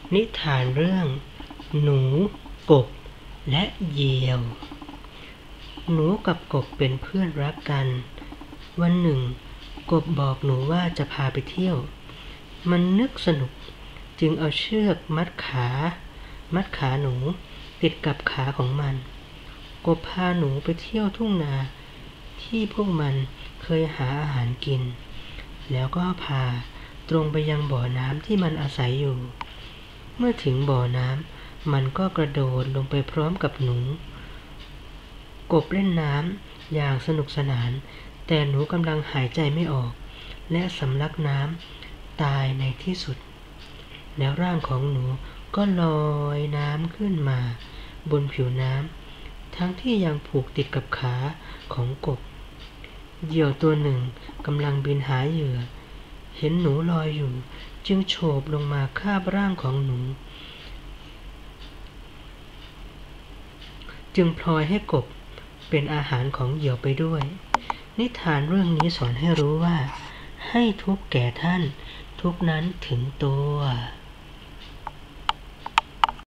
นิทานเรื่องหนูกบและเหยี่ยวหนูกับกบเป็นเพื่อนรักกันวันหนึ่งกบบอกหนูว่าจะพาไปเที่ยวมันนึกสนุกจึงเอาเชือกมัดขาหนูติดกับขาของมันกบพาหนูไปเที่ยวทุ่งนาที่พวกมันเคยหาอาหารกินแล้วก็พาตรงไปยังบ่อน้ำที่มันอาศัยอยู่เมื่อถึงบ่อน้ำมันก็กระโดดลงไปพร้อมกับหนูกบเล่นน้ำอย่างสนุกสนานแต่หนูกำลังหายใจไม่ออกและสำลักน้ำตายในที่สุดแล้วร่างของหนูก็ลอยน้ำขึ้นมาบนผิวน้ำทั้งที่ยังผูกติดกับขาของกบเหยี่ยวตัวหนึ่งกำลังบินหาเหยื่อเห็นหนูลอยอยู่จึงโฉบลงมาคาบร่างของหนูจึงพลอยให้กบเป็นอาหารของเหยี่ยวไปด้วยนิทานเรื่องนี้สอนให้รู้ว่าให้ทุกข์แก่ท่านทุกข์นั้นถึงตัว